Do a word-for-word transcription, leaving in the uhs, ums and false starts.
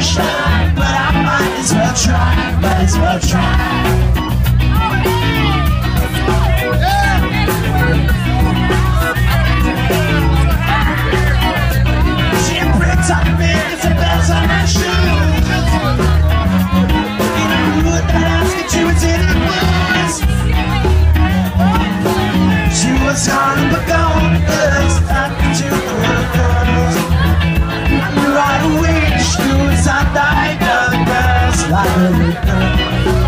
shine, but I might as well try, might as well try. She bricks on me, it's the bells on her shoes. In a mood that asked you was in the blues. She was Scarlet Begonias, talking to the girls. And right away she knew as I died of the girls like a little girl.